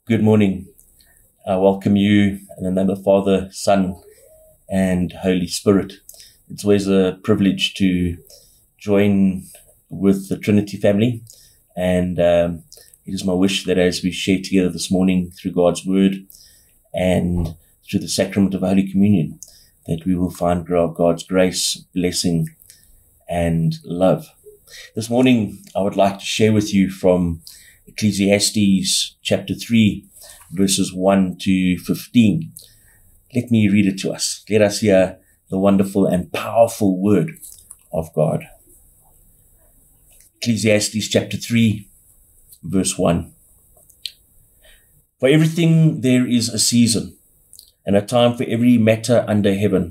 Good morning. I welcome you in the name of Father, Son, and Holy Spirit. It's always a privilege to join with the Trinity family, and it is my wish that as we share together this morning through God's Word and through the sacrament of Holy Communion, that we will find God's grace, blessing, and love. This morning, I would like to share with you from Ecclesiastes chapter 3, verses 1 to 15. Let me read it to us. Let us hear the wonderful and powerful word of God. Ecclesiastes chapter 3, verse 1. For everything there is a season, and a time for every matter under heaven.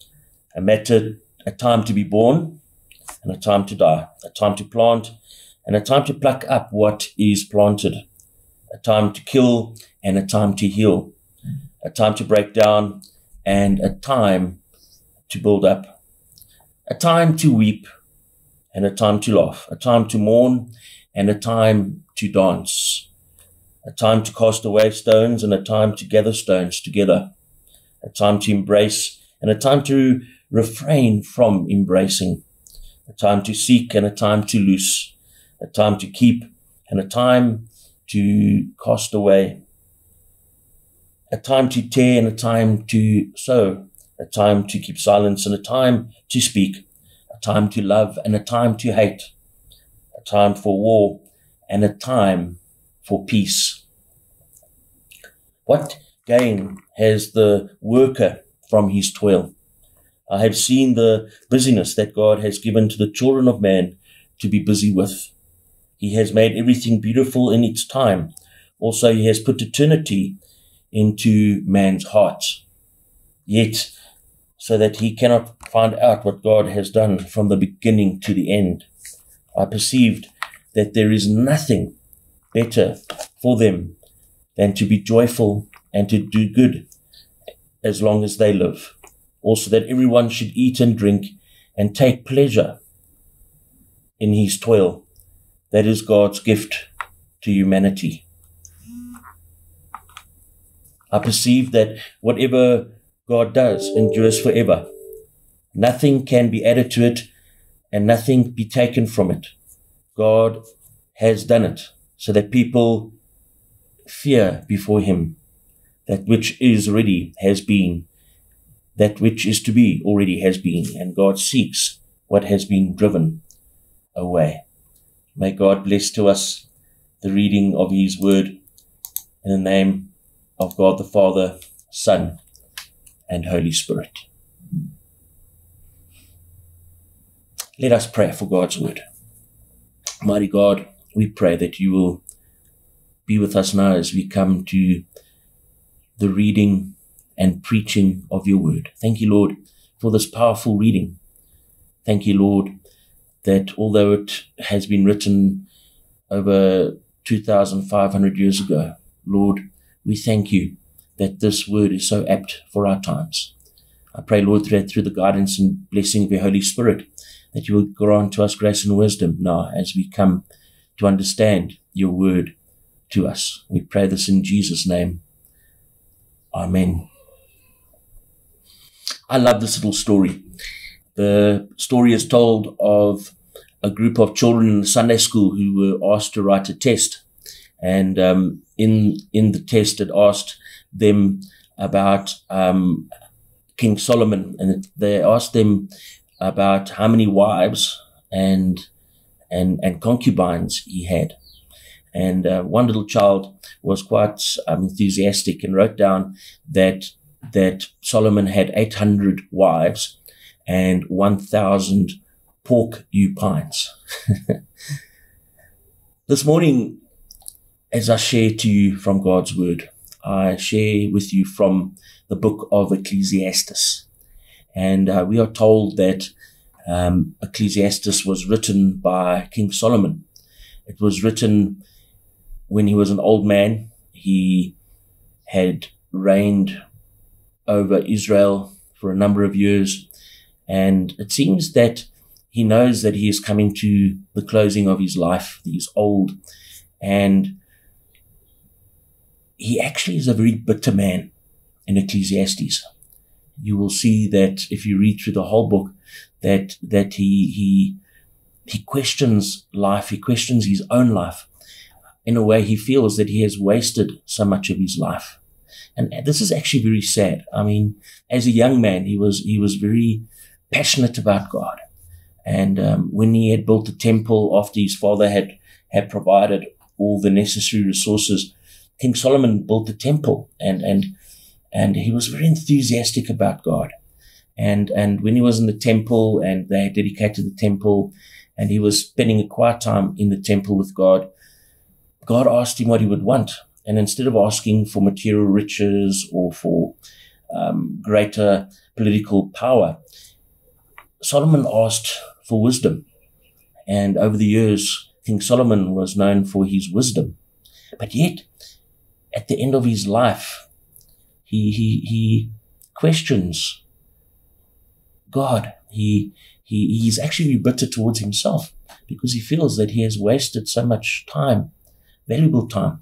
A time to be born, and a time to die. A time to plant, and a time to pluck up what is planted. A time to kill, and a time to heal. A time to break down, and a time to build up. A time to weep, and a time to laugh. A time to mourn, and a time to dance. A time to cast away stones, and a time to gather stones together. A time to embrace, and a time to refrain from embracing. A time to seek, and a time to loose. A time to keep, and a time to cast away. A time to tear, and a time to sow. A time to keep silence, and a time to speak. A time to love, and a time to hate. A time for war, and a time for peace. What gain has the worker from his toil? I have seen the busyness that God has given to the children of man to be busy with. He has made everything beautiful in its time. Also, he has put eternity into man's heart. Yet, so that he cannot find out what God has done from the beginning to the end, I perceived that there is nothing better for them than to be joyful and to do good as long as they live. Also, that everyone should eat and drink and take pleasure in his toil. That is God's gift to humanity. I perceive that whatever God does endures forever. Nothing can be added to it and nothing be taken from it. God has done it so that people fear before him. That which is already has been. That which is to be already has been. And God seeks what has been driven away. May God bless to us the reading of his word in the name of God the Father, Son, and Holy Spirit. Let us pray for God's word. Mighty God, we pray that you will be with us now as we come to the reading and preaching of your word. Thank you, Lord, for this powerful reading. Thank you, Lord, that although it has been written over 2,500 years ago, Lord, we thank you that this word is so apt for our times. I pray, Lord, that through the guidance and blessing of your Holy Spirit, that you will grant to us grace and wisdom now as we come to understand your word to us. We pray this in Jesus' name. Amen. I love this little story. The story is told of a group of children in the Sunday school who were asked to write a test. And in the test, it asked them about King Solomon. And they asked them about how many wives and concubines he had. And one little child was quite enthusiastic and wrote down that Solomon had 800 wives and 1,000 porcupines. This morning, as I share to you from God's word, I share with you from the book of Ecclesiastes. And we are told that Ecclesiastes was written by King Solomon. It was written when he was an old man. He had reigned over Israel for a number of years. And it seems that he knows that he is coming to the closing of his life. He's old. And he actually is a very bitter man in Ecclesiastes. You will see that if you read through the whole book, that he questions life, he questions his own life. In a way, he feels that he has wasted so much of his life. And this is actually very sad. I mean, as a young man, he was very passionate about God. And when he had built the temple after his father had provided all the necessary resources, King Solomon built the temple, and he was very enthusiastic about God. And when he was in the temple and they had dedicated the temple and he was spending a quiet time in the temple with God, God asked him what he would want. And instead of asking for material riches or for greater political power, Solomon asked for wisdom. And over the years, King Solomon was known for his wisdom. But yet, at the end of his life, he questions God. He's actually bitter towards himself because he feels that he has wasted so much time, valuable time.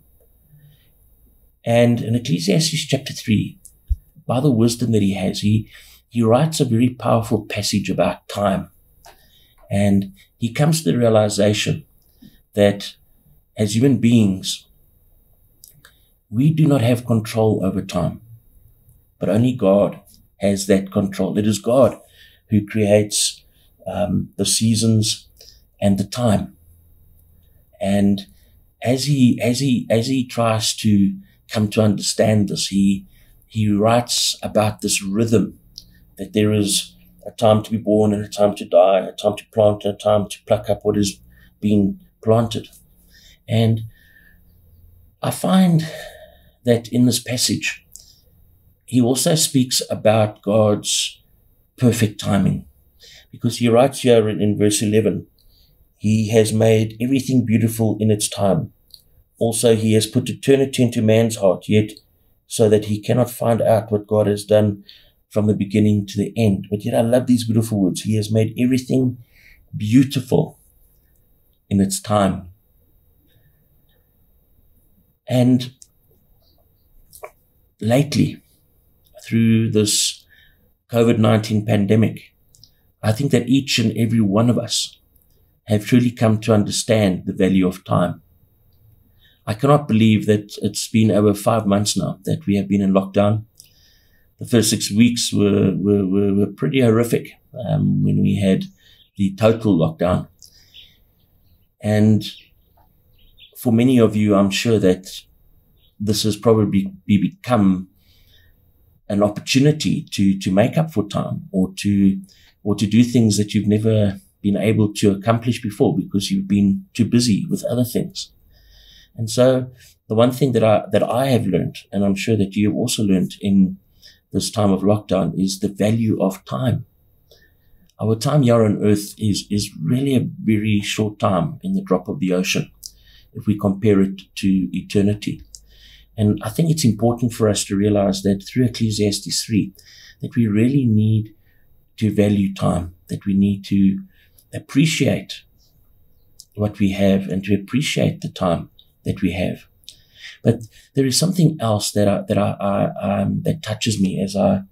And in Ecclesiastes chapter 3, by the wisdom that he has, he writes a very powerful passage about time. And he comes to the realization that as human beings, we do not have control over time, but only God has that control. It is God who creates the seasons and the time. And as he tries to come to understand this, he writes about this rhythm, that there is a time to be born and a time to die, a time to plant and a time to pluck up what is being planted. And I find that in this passage, he also speaks about God's perfect timing, because he writes here in verse 11, he has made everything beautiful in its time. Also, he has put eternity into man's heart, yet so that he cannot find out what God has done from the beginning to the end. But yet I love these beautiful words. He has made everything beautiful in its time. And lately, through this COVID-19 pandemic, I think that each and every one of us have truly come to understand the value of time. I cannot believe that it's been over 5 months now that we have been in lockdown. The first 6 weeks were pretty horrific when we had the total lockdown. And for many of you, I'm sure that this has probably become an opportunity to make up for time or to do things that you've never been able to accomplish before because you've been too busy with other things. And so the one thing that I have learned, and I'm sure that you have also learned in this time of lockdown, is the value of time. Our time here on earth is really a very short time in the drop of the ocean if we compare it to eternity. And I think it's important for us to realize that through Ecclesiastes 3, that we really need to value time, that we need to appreciate what we have and to appreciate the time that we have. But there is something else that touches me as I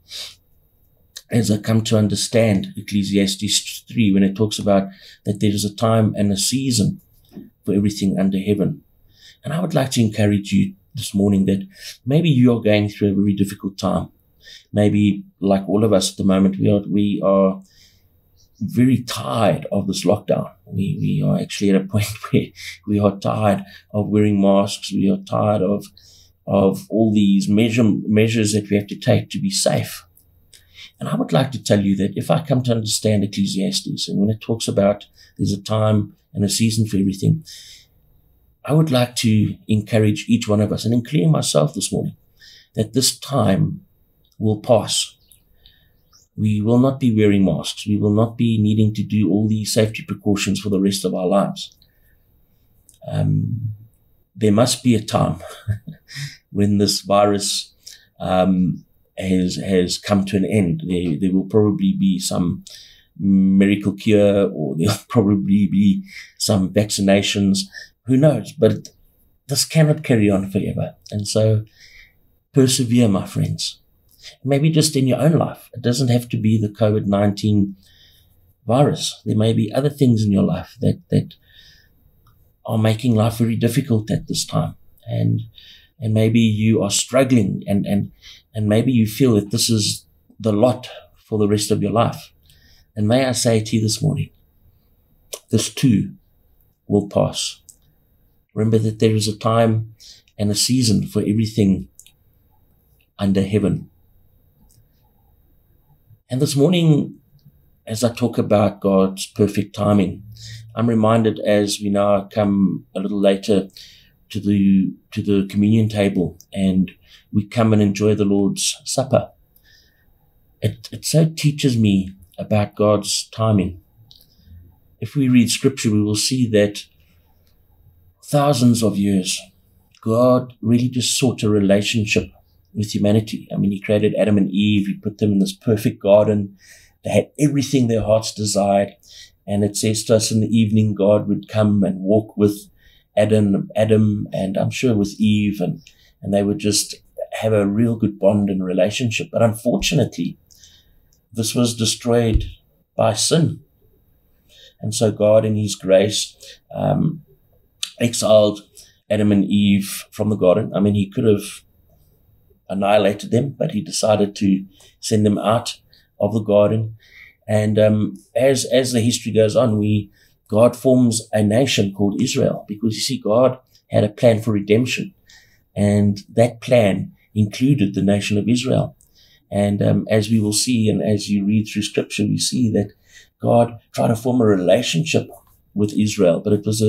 come to understand Ecclesiastes 3 when it talks about that there is a time and a season for everything under heaven. And I would like to encourage you this morning that maybe you are going through a very difficult time. Maybe like all of us at the moment, we are very tired of this lockdown. We are actually at a point where we are tired of wearing masks. We are tired of all these measures that we have to take to be safe. And I would like to tell you that if I come to understand Ecclesiastes, and when it talks about there's a time and a season for everything, I would like to encourage each one of us, and including myself this morning, that this time will pass. We will not be wearing masks. We will not be needing to do all these safety precautions for the rest of our lives. There must be a time when this virus has come to an end. There will probably be some miracle cure, or there'll probably be some vaccinations. Who knows? But this cannot carry on forever. And so persevere, my friends. Maybe just in your own life. It doesn't have to be the COVID-19 virus. There may be other things in your life that are making life very difficult at this time. And maybe you are struggling and maybe you feel that this is the lot for the rest of your life. And may I say to you this morning, this too will pass. Remember that there is a time and a season for everything under heaven. And this morning, as I talk about God's perfect timing, I'm reminded as we now come a little later to the communion table and we come and enjoy the Lord's Supper. It so teaches me about God's timing. If we read scripture, we will see that thousands of years, God really just sought a relationship with humanity. I mean, he created Adam and Eve. He put them in this perfect garden. They had everything their hearts desired. And it says to us in the evening, God would come and walk with Adam, and I'm sure with Eve, and they would just have a real good bond and relationship. But unfortunately, this was destroyed by sin. And so God, in his grace, exiled Adam and Eve from the garden. I mean, he could have annihilated them, but he decided to send them out of the garden. And as the history goes on, God forms a nation called Israel, because you see, God had a plan for redemption, and that plan included the nation of Israel. And as we will see, and as you read through scripture, we see that God tried to form a relationship with Israel, but it was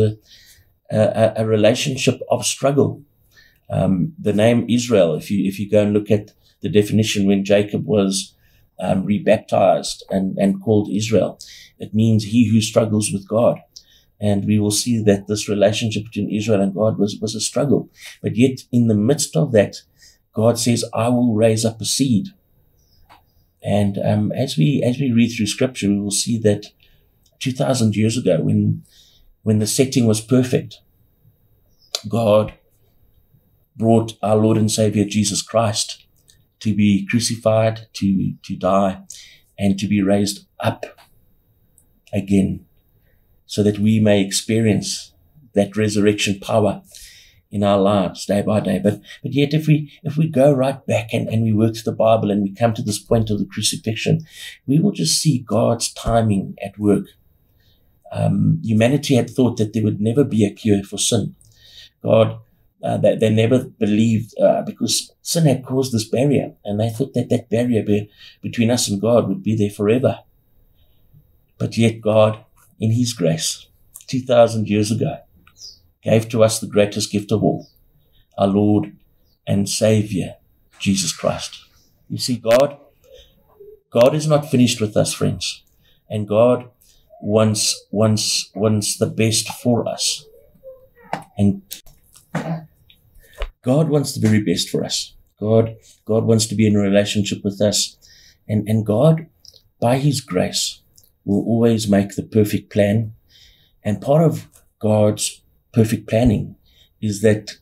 a relationship of struggle. The name Israel, if you go and look at the definition when Jacob was rebaptized and called Israel, it means he who struggles with God. And we will see that this relationship between Israel and God was a struggle. But yet in the midst of that, God says, I will raise up a seed. And as we read through scripture, we will see that 2,000 years ago, when the setting was perfect, God brought our Lord and Savior Jesus Christ to be crucified, to die, and to be raised up again, so that we may experience that resurrection power in our lives day by day. But yet if we go right back and we work through the Bible and we come to this point of the crucifixion, we will just see God's timing at work. Humanity had thought that there would never be a cure for sin. God, they never believed, because sin had caused this barrier, and they thought that barrier between us and God would be there forever. But yet God, in his grace, 2,000 years ago, gave to us the greatest gift of all, our Lord and Savior, Jesus Christ. You see, God is not finished with us, friends, and God wants the best for us. And God wants the very best for us. God wants to be in a relationship with us. And God, by his grace, will always make the perfect plan. And part of God's perfect planning is that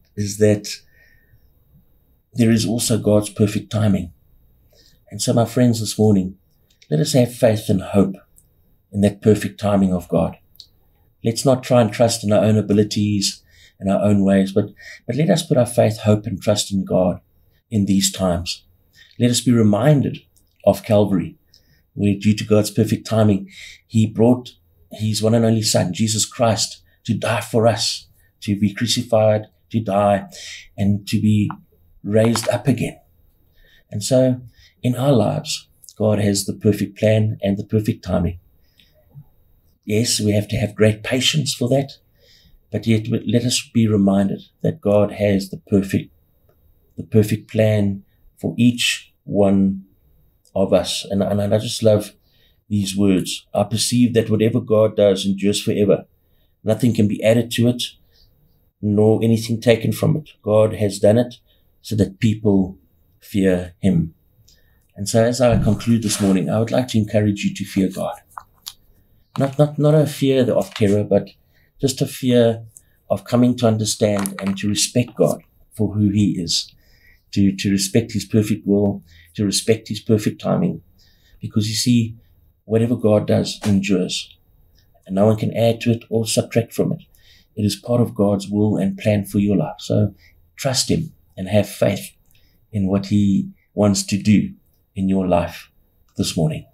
there is also God's perfect timing. And so, my friends, this morning, let us have faith and hope in that perfect timing of God. Let's not try and trust in our own abilities and our own ways, but let us put our faith, hope, and trust in God in these times. Let us be reminded of Calvary, where due to God's perfect timing, he brought his one and only Son, Jesus Christ, to die for us, to be crucified, to die, and to be raised up again. And so, in our lives, God has the perfect plan and the perfect timing. Yes, we have to have great patience for that, but yet let us be reminded that God has the perfect plan for each one of us. And I just love these words. I perceive that whatever God does endures forever. Nothing can be added to it, nor anything taken from it. God has done it so that people fear him. And so as I conclude this morning, I would like to encourage you to fear God. Not a fear of terror, but just a fear of coming to understand and to respect God for who he is, to respect his perfect will, to respect his perfect timing. Because you see, whatever God does endures, and no one can add to it or subtract from it. It is part of God's will and plan for your life. So trust him and have faith in what he wants to do in your life this morning.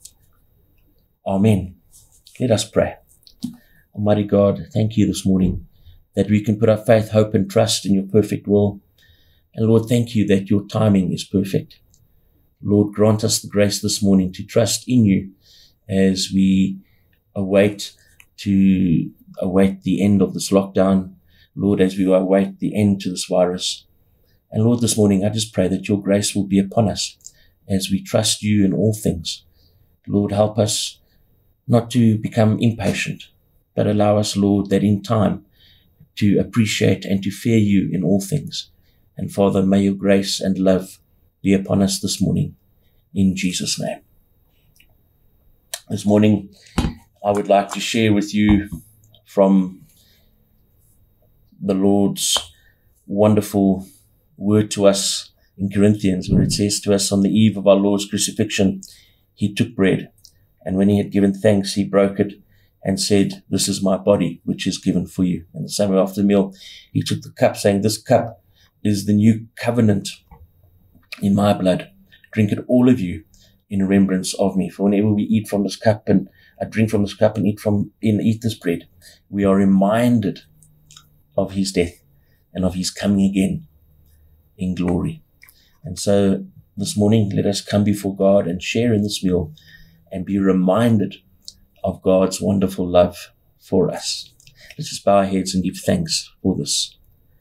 Amen. Let us pray. Almighty God, thank you this morning that we can put our faith, hope, and trust in your perfect will. And Lord, thank you that your timing is perfect. Lord, grant us the grace this morning to trust in you as we await the end of this lockdown. Lord, as we await the end to this virus. And Lord, this morning, I just pray that your grace will be upon us as we trust you in all things. Lord, help us not to become impatient, but allow us, Lord, that in time to appreciate and to fear you in all things. And Father, may your grace and love be upon us this morning, in Jesus' name. This morning, I would like to share with you from the Lord's wonderful word to us in Corinthians, where it says to us, on the eve of our Lord's crucifixion, he took bread, and when he had given thanks, he broke it and said, this is my body, which is given for you. And the same way after the meal, he took the cup, saying, this cup is the new covenant in my blood. Drink it, all of you, in remembrance of me. For whenever we eat from this cup and drink from this cup and eat this bread, we are reminded of his death and of his coming again in glory. And so this morning, let us come before God and share in this meal and be reminded of God's wonderful love for us. Let's just bow our heads and give thanks for this.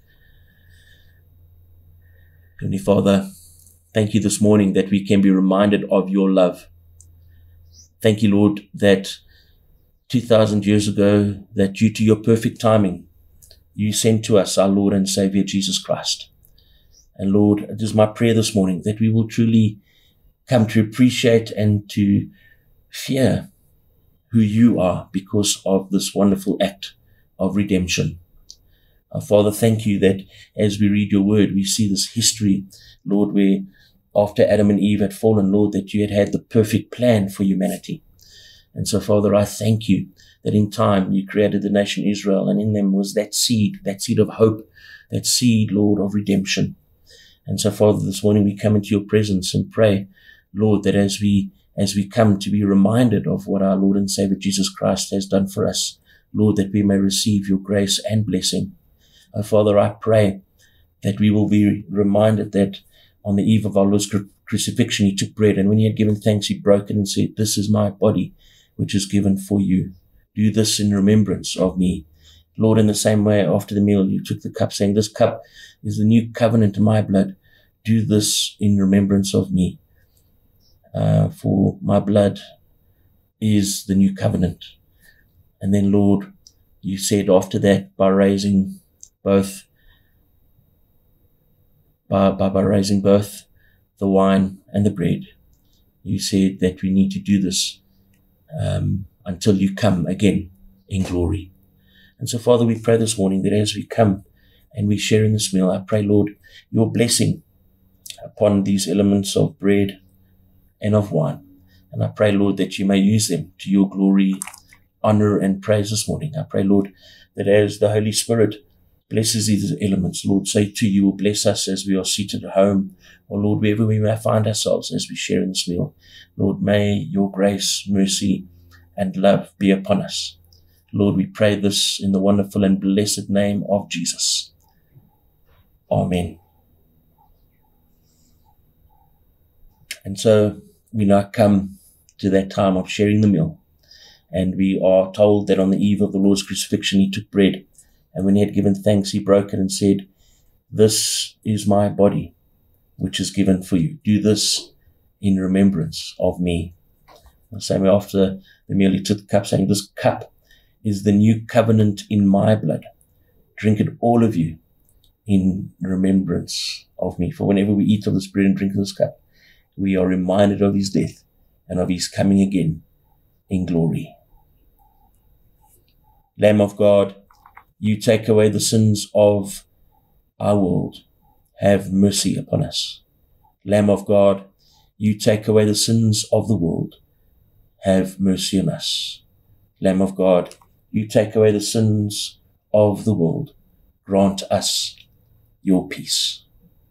Heavenly Father, thank you this morning that we can be reminded of your love. Thank you, Lord, that 2,000 years ago, that due to your perfect timing, you sent to us our Lord and Savior, Jesus Christ. And Lord, it is my prayer this morning that we will truly come to appreciate and to fear who you are because of this wonderful act of redemption. Our Father, thank you that as we read your word, we see this history, Lord, where after Adam and Eve had fallen, Lord, that you had the perfect plan for humanity. And so, Father, I thank you that in time you created the nation Israel, and in them was that seed of hope, that seed, Lord, of redemption. And so, Father, this morning we come into your presence and pray, Lord, that as we come to be reminded of what our Lord and Savior Jesus Christ has done for us, Lord, that we may receive your grace and blessing. Oh, Father, I pray that we will be reminded that on the eve of our Lord's crucifixion, he took bread, and when he had given thanks, he broke it and said, this is my body, which is given for you. Do this in remembrance of me. Lord, in the same way, after the meal, you took the cup, saying, this cup is the new covenant in my blood. Do this in remembrance of me. For my blood is the new covenant. And then, Lord, you said after that, by raising both the wine and the bread, you said that we need to do this until you come again in glory. And so, Father, we pray this morning that as we come and we share in this meal, I pray, Lord, your blessing upon these elements of bread and of wine. And I pray, Lord, that you may use them to your glory, honor, and praise this morning. I pray, Lord, that as the Holy Spirit blesses these elements, Lord, so too you will bless us as we are seated at home, or Lord, wherever we may find ourselves as we share in this meal. Lord, may your grace, mercy, and love be upon us. Lord, we pray this in the wonderful and blessed name of Jesus. Amen. And so we now come to that time of sharing the meal. And we are told that on the eve of the Lord's crucifixion, he took bread. And when he had given thanks, he broke it and said, this is my body, which is given for you. Do this in remembrance of me. The same way after the meal, he took the cup, saying, this cup is the new covenant in my blood. Drink it, all of you, in remembrance of me. For whenever we eat of this bread and drink of this cup, we are reminded of his death and of his coming again in glory. Lamb of God, you take away the sins of our world. Have mercy upon us. Lamb of God, you take away the sins of the world. Have mercy on us. Lamb of God, you take away the sins of the world. Grant us your peace.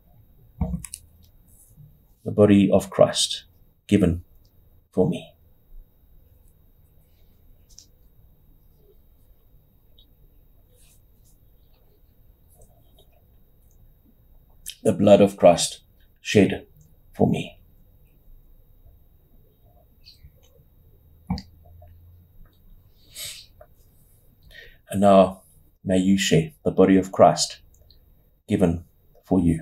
The body of Christ given for me. The blood of Christ shed for me. And now may you share the body of Christ given for you.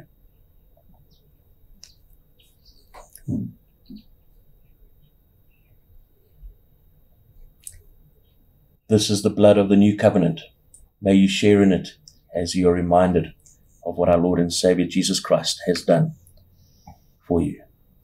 This is the blood of the new covenant. May you share in it as you are reminded of what our Lord and Savior Jesus Christ has done for you.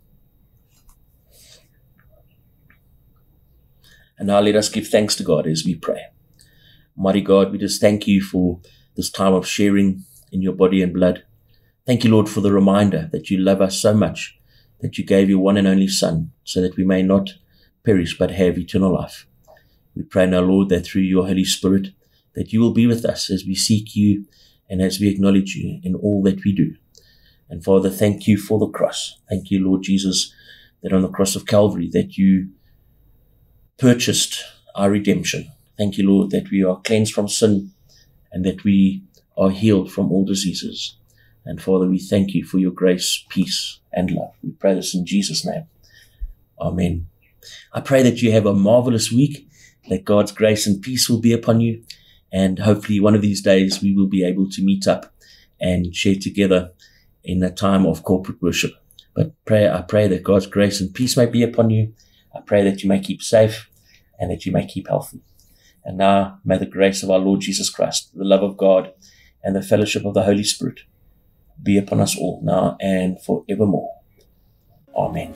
And now let us give thanks to God as we pray. Mighty God, we just thank you for this time of sharing in your body and blood. Thank you, Lord, for the reminder that you love us so much, that you gave your one and only Son, so that we may not perish but have eternal life. We pray now, Lord, that through your Holy Spirit, that you will be with us as we seek you and as we acknowledge you in all that we do. And Father, thank you for the cross. Thank you, Lord Jesus, that on the cross of Calvary, that you purchased our redemption. Thank you, Lord, that we are cleansed from sin and that we are healed from all diseases. And Father, we thank you for your grace, peace, and love. We pray this in Jesus' name. Amen. I pray that you have a marvelous week, that God's grace and peace will be upon you. And hopefully one of these days we will be able to meet up and share together in a time of corporate worship. But I pray that God's grace and peace may be upon you. I pray that you may keep safe and that you may keep healthy. And now may the grace of our Lord Jesus Christ, the love of God, and the fellowship of the Holy Spirit be upon us all now and forevermore. Amen.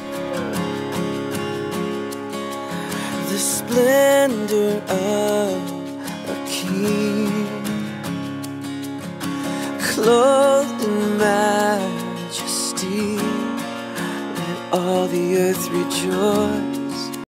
The splendor of a king, clothed in majesty, let all the earth rejoice.